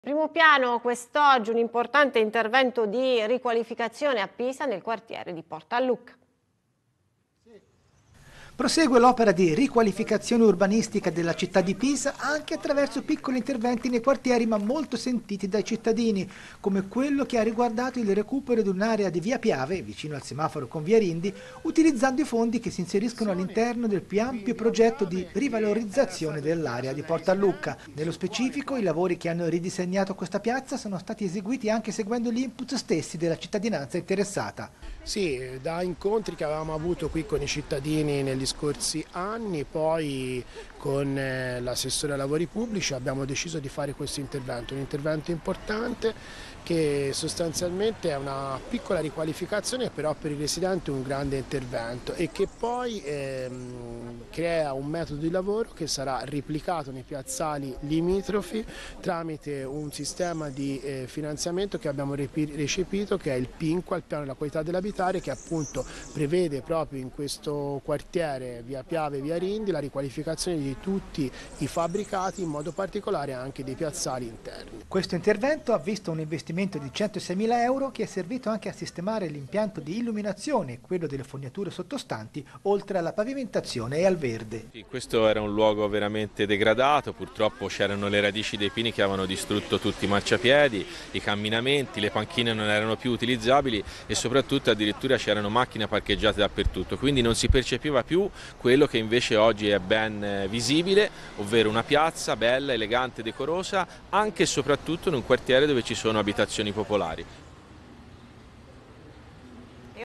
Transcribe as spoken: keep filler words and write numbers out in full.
Primo piano quest'oggi un importante intervento di riqualificazione a Pisa nel quartiere di Porta a Lucca. Prosegue l'opera di riqualificazione urbanistica della città di Pisa anche attraverso piccoli interventi nei quartieri ma molto sentiti dai cittadini, come quello che ha riguardato il recupero di un'area di via Piave, vicino al semaforo con via Rindi, utilizzando i fondi che si inseriscono all'interno del più ampio progetto di rivalorizzazione dell'area di Porta a Lucca. Nello specifico, i lavori che hanno ridisegnato questa piazza sono stati eseguiti anche seguendo gli input stessi della cittadinanza interessata. Sì, da incontri che avevamo avuto qui con i cittadini negli scorsi anni, poi con l'assessore ai lavori pubblici abbiamo deciso di fare questo intervento, un intervento importante che sostanzialmente è una piccola riqualificazione, però per i residenti un grande intervento e che poi ehm, crea un metodo di lavoro che sarà replicato nei piazzali limitrofi tramite un sistema di eh, finanziamento che abbiamo recepito, che è il PINQUA, il piano della qualità dell'abitare, che appunto prevede proprio in questo quartiere via Piave e via Rindi la riqualificazione di tutti i fabbricati, in modo particolare anche dei piazzali interni. Questo intervento ha visto un investimento di centoseimila euro che è servito anche a sistemare l'impianto di illuminazione, quello delle fognature sottostanti, oltre alla pavimentazione e al verde. Sì, questo era un luogo veramente degradato, purtroppo c'erano le radici dei pini che avevano distrutto tutti i marciapiedi, i camminamenti, le panchine non erano più utilizzabili e soprattutto addirittura c'erano macchine parcheggiate dappertutto, quindi non si percepiva più quello che invece oggi è ben visibile, ovvero una piazza bella, elegante, decorosa, anche e soprattutto in un quartiere dove ci sono abitazioni popolari.